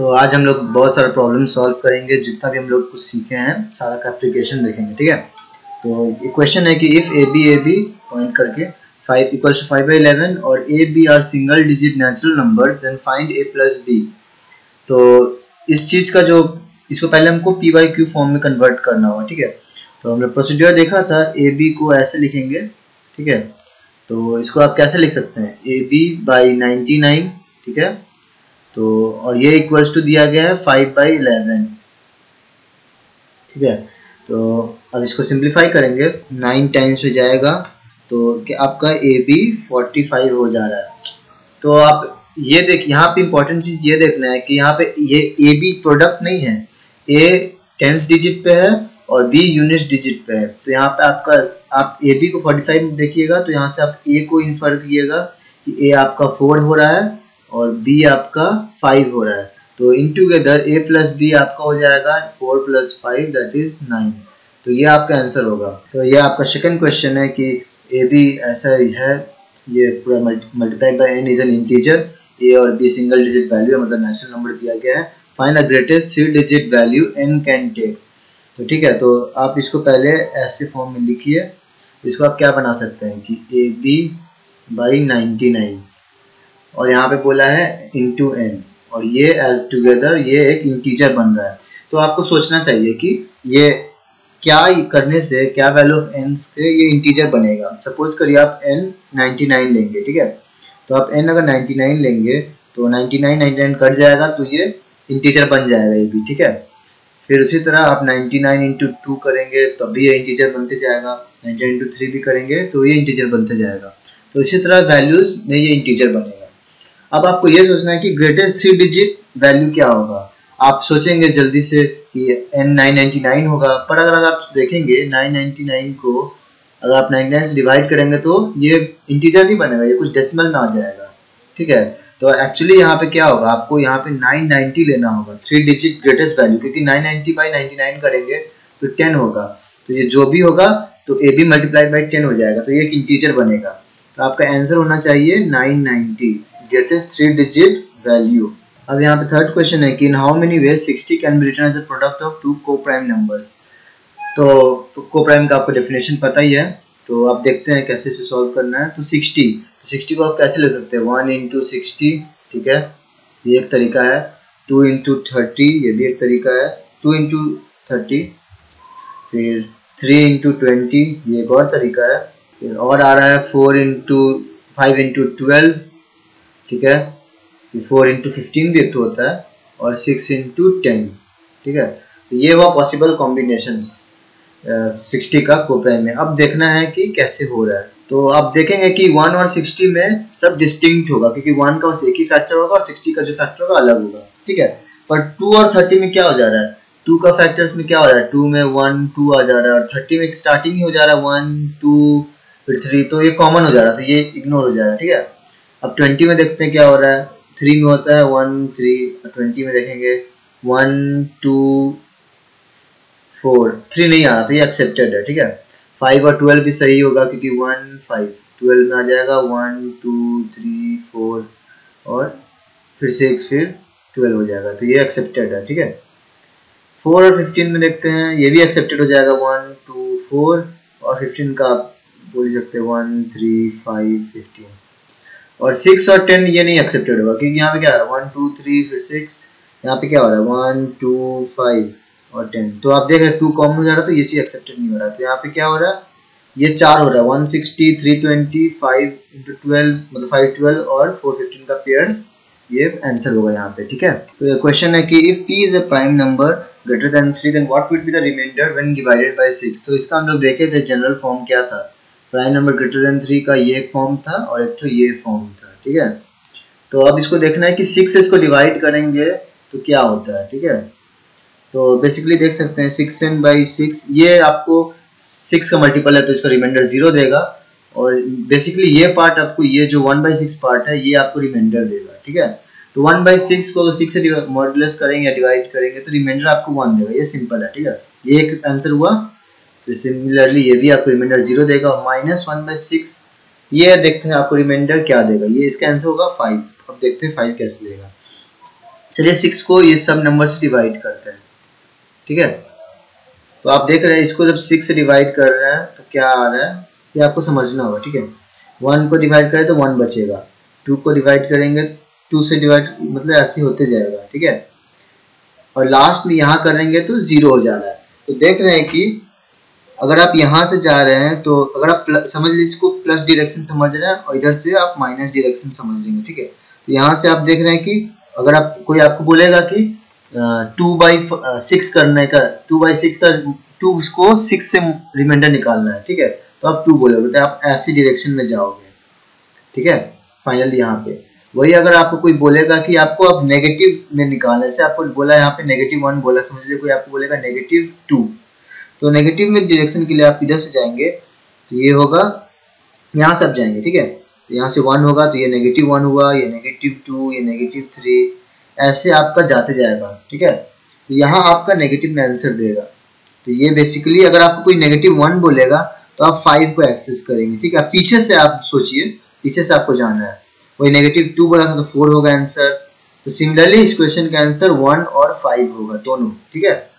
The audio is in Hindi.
तो आज हम लोग बहुत सारे प्रॉब्लम सॉल्व करेंगे। जितना भी हम लोग कुछ सीखे हैं सारा का एप्लीकेशन देखेंगे, ठीक है। तो ये क्वेश्चन है कि इफ ए बी पॉइंट करके 5 = 5/11 और a b are single digit natural numbers then find a plus b. तो इस चीज का जो इसको पहले हमको पी बाई क्यू फॉर्म में कन्वर्ट करना होगा, ठीक है। तो हमने प्रोसीड्यूर देखा था, ए बी को ऐसे लिखेंगे, ठीक है। तो इसको आप कैसे लिख सकते हैं, ए बी बाई 99, ठीक है। तो और ये इक्वल्स टू दिया गया है 5/11, ठीक है। तो अब इसको सिंप्लीफाई करेंगे, 9 टाइम्स में जाएगा तो कि आपका ए बी 45 हो जा रहा है। तो आप ये देख, यहाँ पे इंपॉर्टेंट चीज ये देखना है कि यहाँ पे ये ए बी प्रोडक्ट नहीं है, ए 10th डिजिट पे है और बी यूनिट डिजिट पे है। तो यहाँ पे आपका आप ए बी को 45 देखिएगा तो यहाँ से आप ए को इन्फर कीजिएगा कि ए आपका 4 हो रहा है और बी आपका 5 हो रहा है। तो इन टूगेदर ए प्लस बी आपका हो जाएगा 4 + 5 दैट इज 9। तो ये आपका आंसर होगा। तो ये आपका सेकंड क्वेश्चन है कि ए बी ऐसा ही है, ये पूरा multiplied by n is an integer, a और बी सिंगल डिजिट वैल्यू है, मतलब नेचुरल नंबर दिया गया है। Find the greatest 3 digit value n can take. तो ठीक है, तो आप इसको पहले ऐसे फॉर्म में लिखिए। इसको आप क्या बना सकते हैं कि ए बी बाई 99 और यहाँ पे बोला है इंटू एन और ये एज टुगेदर ये एक इंटीजर बन रहा है। तो आपको सोचना चाहिए कि ये क्या करने से क्या वैल्यू ऑफ एन से ये इंटीजर बनेगा। सपोज करिए आप एन 99 लेंगे, ठीक है। तो आप एन अगर 99 लेंगे तो 99 कट जाएगा तो ये इंटीजर बन जाएगा ये भी, ठीक है। फिर उसी तरह आप 99 × 2 करेंगे तब भी ये इंटीजर बनते जाएगा, 99 × 3 भी करेंगे तो ये इंटीजर बनते जाएगा। तो इसी तरह वैल्यूज में ये इंटीजर बनेगा। अब आपको ये सोचना है कि ग्रेटेस्ट 3 डिजिट वैल्यू क्या होगा। आप सोचेंगे जल्दी से कि n 999 होगा, पर अगर आप देखेंगे 999 को अगर आप 99 से डिवाइड करेंगे तो ये इंटीजर नहीं बनेगा, ये कुछ डेसिमल में आ जाएगा, ठीक है। तो एक्चुअली यहाँ पे क्या होगा, आपको यहाँ पे 990 लेना होगा, 3 डिजिट ग्रेटेस्ट वैल्यू, क्योंकि 990 बाई 99 करेंगे तो 10 होगा। तो ये जो भी होगा तो ए बी मल्टीप्लाइड बाई 10 हो जाएगा, तो ये एक इंटीजर बनेगा। तो आपका आंसर होना चाहिए 990, ग्रेटेस्ट 3 डिजिट वैल्यू। अब यहाँ पे थर्ड क्वेश्चन है कि in how many ways 60 can be written as a product of 2 coprime numbers. तो को-प्राइम का आपको डेफिनेशन पता ही है, तो आप देखते हैं कैसे इसे सॉल्व करना है। तो 60 को आप कैसे ले सकते हैं, 1 × 60, ठीक है, ये एक तरीका है। 2 × 30, ये भी एक तरीका है, 2 × 30। फिर 3 × 20, ये एक और तरीका है। फिर और आ रहा है 5 × 12, ठीक है। 4 × 15 भी एक तो होता है और 6 × 10, ठीक है। तो ये हुआ पॉसिबल कॉम्बिनेशंस 60 का को-प्राइम में। अब देखना है कि कैसे हो रहा है। तो आप देखेंगे कि 1 और 60 में सब डिस्टिंक्ट होगा, क्योंकि 1 का बस एक ही फैक्टर होगा और 60 का जो फैक्टर होगा अलग होगा, ठीक है। पर 2 और 30 में क्या हो जा रहा है, 2 का फैक्टर्स में क्या हो रहा है, 2 में 1 2 आ जा रहा है और 30 में स्टार्टिंग ही हो जा रहा है 1 2 फिर 3, तो ये कॉमन हो जा रहा है, तो ये इग्नोर हो जाएगा, ठीक है। अब 20 में देखते हैं क्या हो रहा है, 3 में होता है 1 3, 20 में देखेंगे 1 2 4, 3 नहीं आ रहा तो ये एक्सेप्टेड है, ठीक है। 5 और 12 भी सही होगा क्योंकि 1 5, 12 में आ जाएगा 1 2 3 4 और फिर 6 फिर 12 हो जाएगा, तो ये एक्सेप्टेड है, ठीक है। 4 और 15 में देखते हैं, ये भी एक्सेप्टेड हो जाएगा 1 2 4 और 15 का आप बोल सकते हैं 1 3 5 15। और 6 और 10 ये नहीं एक्सेप्टेड होगा क्योंकि यहाँ पे क्या है 1 2 3 फिर 6, यहाँ पे क्या हो रहा है 1 2 5 और 10। तो आप देख रहे हैं 2 कॉमन हो जा रहा है तो ये चीज एक्सेप्टेड नहीं हो रहा। तो यहाँ पे क्या हो रहा है, ये 4 हो रहा है 160 320 5 × 12 मतलब 5 12 और 4 15 का पेयर्स, ये आंसर होगा यहाँ पे, ठीक है। तो क्वेश्चन है कि if p is a prime number greater than 3 then what would be the remainder when divided by 6। तो इसका हम लोग देखे थे जनरल फॉर्म क्या था, प्राइम नंबर ग्रेटर देन 3 का ये एक फॉर्म था और एक तो ये फॉर्म था, ठीक है। तो अब इसको देखना है कि 6 से इसको डिवाइड करेंगे तो क्या होता है, ठीक है। तो बेसिकली देख सकते हैं 6n/6, ये आपको 6 का मल्टीपल है तो इसका रिमाइंडर 0 देगा और बेसिकली ये पार्ट आपको, ये जो 1/6 पार्ट है ये आपको रिमाइंडर देगा, ठीक है। तो 1/6 को 6 से मॉड्यूलस करेंगे या डिवाइड करेंगे तो रिमाइंडर आपको 1 देगा, ये सिंपल है, ठीक है। ये एक आंसर हुआ। तो सिमिलरली ये भी आपको रिमाइंडर 0 देगा और -1/6 ये देखते हैं आपको रिमाइंडर क्या देगा, ये इसका आंसर होगा 5। अब देखते हैं 5 कैसे देगा। चलिए 6 को ये सब नंबर से डिवाइड करते हैं, ठीक है। तो आप देख रहे हैं इसको जब 6 से डिवाइड कर रहे हैं तो क्या आ रहा है, ये आपको समझना होगा, ठीक है। 1 को डिवाइड करें तो 1 बचेगा, 2 को डिवाइड करेंगे 2 से डिवाइड, मतलब ऐसे होते जाएगा, ठीक है। और लास्ट में यहाँ करेंगे तो 0 हो जा रहा है। तो देख रहे हैं कि अगर आप यहाँ से जा रहे हैं तो अगर आप समझ लीजिए इसको प्लस डायरेक्शन समझ रहे हैं और इधर से आप माइनस डायरेक्शन समझ लेंगे, ठीक है। तो यहाँ से आप देख रहे हैं कि अगर आप कोई आपको बोलेगा कि 2/6 करने का, 2/6 का 2 को 6 से रिमाइंडर निकालना है, ठीक है। तो आप 2 बोलोगे तो आप ऐसी डायरेक्शन में जाओगे, ठीक है। फाइनली यहाँ पे वही अगर आपको कोई बोलेगा कि आपको अब नेगेटिव में निकालना है, जैसे आपको बोला यहाँ पे -1 बोला, समझ लीजिए कोई आपको बोलेगा -2, तो नेगेटिव में डायरेक्शन के लिए आप इधर से जाएंगे तो ये होगा, यहाँ से आप जाएंगे, ठीक है। तो यहाँ से 1 होगा तो ये -1 हुआ, ये -2, ये -3, ऐसे आपका जाते जाएगा, ठीक है। तो यहाँ आपका नेगेटिव में आंसर देगा। तो ये बेसिकली अगर आपको कोई -1 बोलेगा तो आप 5 को एक्सेस करेंगे, ठीक है। पीछे से आप सोचिए, पीछे से आपको जाना है। वही -2 बोला था तो 4 होगा आंसर। तो सिमिलरली इस क्वेश्चन का आंसर 1 और 5 होगा दोनों, ठीक है।